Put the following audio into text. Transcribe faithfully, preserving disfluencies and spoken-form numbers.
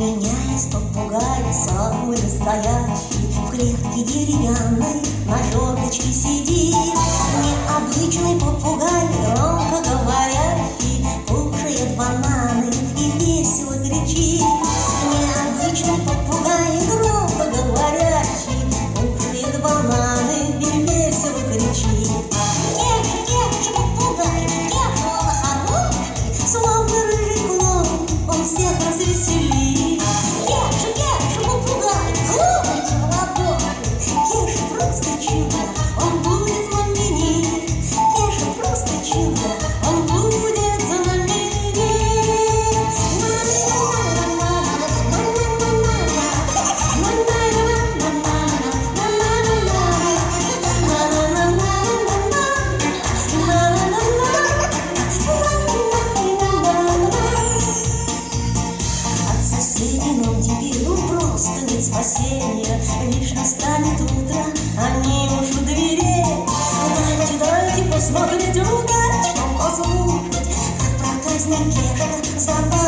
меня есть попугай, самый настоящий, в клетке деревянной на жердочке сидит. Необычный попугай, громко говорящий, кушает бананы и весело кричит. Необычный попугай, громко говорящий, кушает бананы и весело кричит. Кеша, кеша, попугай, кеша, он хороший, словно рыжий клоун, он всех развеселит. Кеша, кеша, попугай, хлопайте в ладоши, Кеша просто чудо, он будет знаменит. Кеша просто чудо, он будет знаменит. От соседей нам теперь ну просто нет спасения. Лишь настанет утро, они уж в двери. Дайте, дайте посмотреть, удачно послушать, как проказник Кеша забавляет.